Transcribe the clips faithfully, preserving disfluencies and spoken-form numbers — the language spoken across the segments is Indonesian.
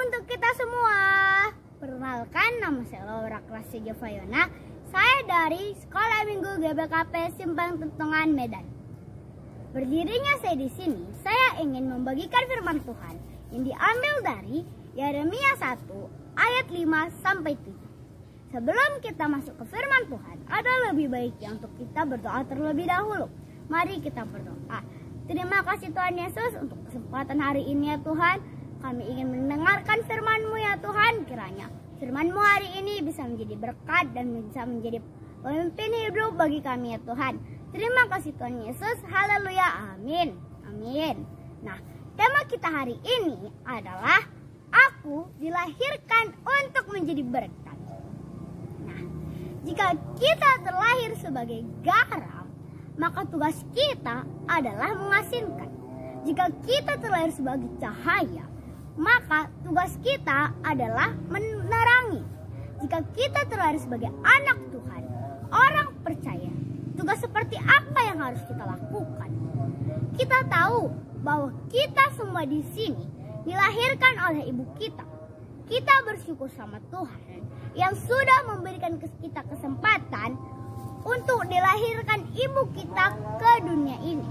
untuk kita semua. Perkenalkan, nama saya Laura Klasya Javayona. Saya dari Sekolah Minggu G B K P Simpang Tentongan, Medan. Berdirinya saya di sini, saya ingin membagikan firman Tuhan yang diambil dari Yeremia satu ayat lima sampai tujuh. Sebelum kita masuk ke firman Tuhan, ada lebih baiknya untuk kita berdoa terlebih dahulu. Mari kita berdoa. Terima kasih Tuhan Yesus untuk kesempatan hari ini ya Tuhan. Kami ingin mendengarkan firman-Mu ya Tuhan. Kiranya firman-Mu hari ini bisa menjadi berkat dan bisa menjadi pemimpin hidup bagi kami ya Tuhan. Terima kasih Tuhan Yesus. Haleluya. Amin. Amin. Nah, tema kita hari ini adalah aku dilahirkan untuk menjadi berkat. Nah, jika kita terlahir sebagai garam, maka tugas kita adalah mengasinkan. Jika kita terlahir sebagai cahaya, maka tugas kita adalah menerangi. Jika kita terlahir sebagai anak Tuhan, orang percaya, tugas seperti apa yang harus kita lakukan? Kita tahu bahwa kita semua di sini dilahirkan oleh ibu kita. Kita bersyukur sama Tuhan yang sudah memberikan kita kesempatan untuk dilahirkan ibu kita ke dunia ini.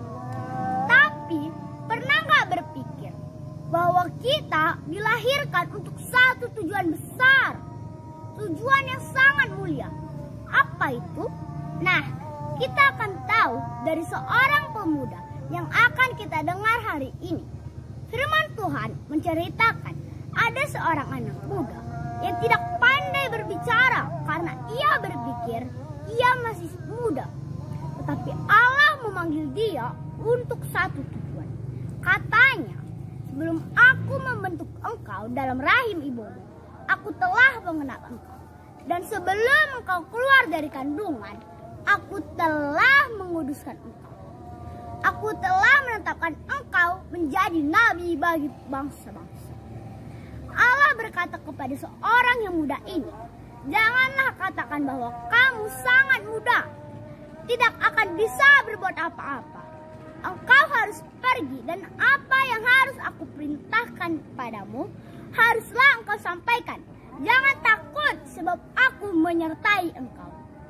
Tapi pernah nggak berpikir bahwa kita dilahirkan untuk satu tujuan besar, tujuan yang sangat mulia? Apa itu? Nah, kita akan tahu dari seorang pemuda yang akan kita dengar hari ini. Firman Tuhan menceritakan ada seorang anak muda yang tidak pandai berbicara karena ia berpikir ia masih muda. Tetapi Allah memanggil dia untuk satu tujuan. Katanya, sebelum aku membentuk engkau dalam rahim ibumu, aku telah mengenal engkau. Dan sebelum engkau keluar dari kandungan, aku telah menguduskan engkau. Aku telah menetapkan engkau menjadi nabi bagi bangsa-bangsa. Allah berkata kepada seorang yang muda ini, janganlah katakan bahwa kamu sangat muda, tidak akan bisa berbuat apa-apa. Engkau harus pergi dan apa yang harus aku perintahkan padamu, haruslah engkau sampaikan. Jangan takut sebab aku menyertai engkau.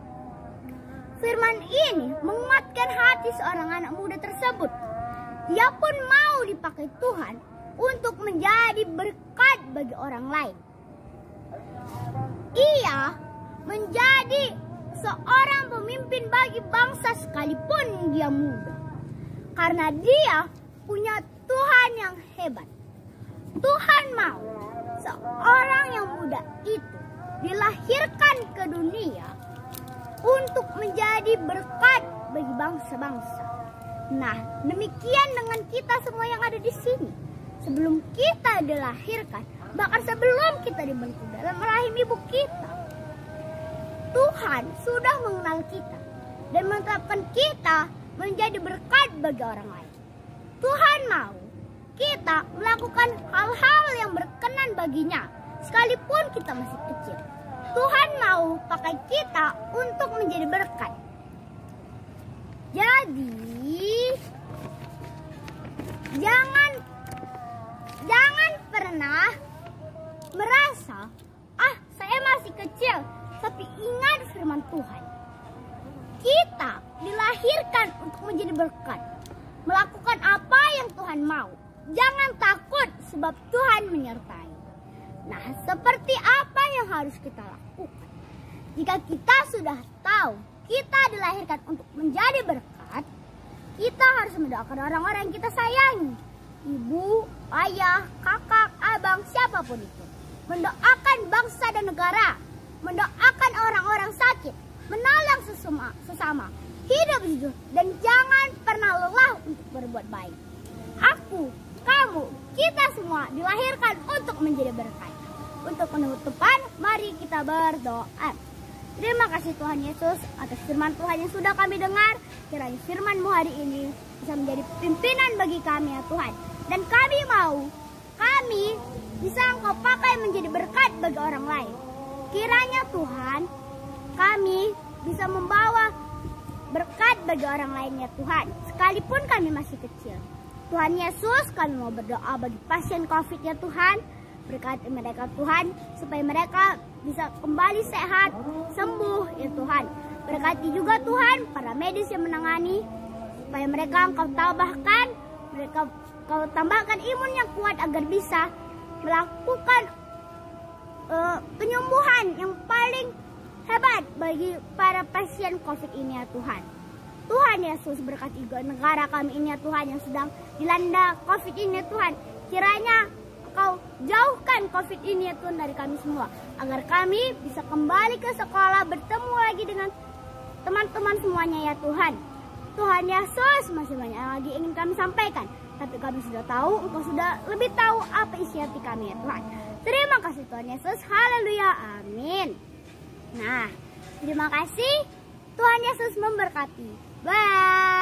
Firman ini menguatkan hati seorang anak muda tersebut. Ia pun mau dipakai Tuhan untuk menjadi berkat bagi orang lain. Ia menjadi seorang pemimpin bagi bangsa sekalipun dia muda. Karena dia punya Tuhan yang hebat. Tuhan mau seorang yang muda itu dilahirkan ke dunia untuk menjadi berkat bagi bangsa-bangsa. Nah, demikian dengan kita semua yang ada di sini. Sebelum kita dilahirkan, bahkan sebelum kita dibentuk dalam rahim ibu kita, Tuhan sudah mengenal kita dan menetapkan kita menjadi berkat bagi orang lain. Tuhan mau kita melakukan hal-hal yang berkenan baginya sekalipun kita masih kecil. Tuhan mau pakai kita untuk menjadi berkat. Jadi jangan jangan pernah merasa, ah saya masih kecil. Tapi ingat firman Tuhan. Kita dilahirkan untuk menjadi berkat. Melakukan apa yang Tuhan mau. Jangan takut sebab Tuhan menyertai. Nah, seperti apa yang harus kita lakukan? Jika kita sudah tahu kita dilahirkan untuk menjadi berkat, kita harus mendoakan orang-orang yang kita sayangi. Ibu, ayah, kakak, abang, siapapun itu. Mendoakan bangsa dan negara. Mendoakan orang-orang sakit, menolong sesama, sesama, hidup jujur, dan jangan pernah lelah untuk berbuat baik. Aku, kamu, kita semua dilahirkan untuk menjadi berkat. Untuk penutupan, mari kita berdoa. Terima kasih Tuhan Yesus atas firman Tuhan yang sudah kami dengar. Kiranya firman-Mu hari ini bisa menjadi pimpinan bagi kami ya Tuhan. Dan kami mau, kami bisa Engkau pakai menjadi berkat bagi orang lain. Kiranya Tuhan, kami bisa membawa berkat bagi orang lain ya Tuhan, sekalipun kami masih kecil. Tuhan Yesus, kami mau berdoa bagi pasien COVID ya Tuhan. Berkati mereka Tuhan, supaya mereka bisa kembali sehat, sembuh ya Tuhan. Berkati juga Tuhan para medis yang menangani, supaya mereka Engkau tambahkan, mereka Engkau tambahkan imun yang kuat agar bisa melakukan uh, penyembuhan yang paling hebat bagi para pasien COVID ini ya Tuhan. Tuhan Yesus berkati juga negara kami ini ya Tuhan yang sedang dilanda COVID ini ya Tuhan. Kiranya Engkau jauhkan COVID ini ya Tuhan dari kami semua, agar kami bisa kembali ke sekolah, bertemu lagi dengan teman-teman semuanya ya Tuhan. Tuhan Yesus, masih banyak yang lagi ingin kami sampaikan, tapi kami sudah tahu, Engkau sudah lebih tahu apa isi hati kami ya Tuhan. Terima kasih Tuhan Yesus, haleluya, amin. Nah, terima kasih, Tuhan Yesus memberkati. Bye.